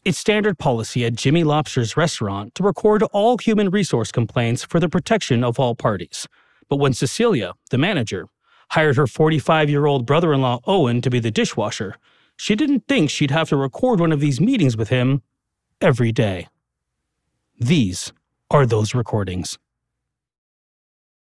It's standard policy at Jimmy Lobster's restaurant to record all human resource complaints for the protection of all parties. But when Cecilia, the manager, hired her 45-year-old brother-in-law Owen to be the dishwasher, she didn't think she'd have to record one of these meetings with him every day. These are those recordings.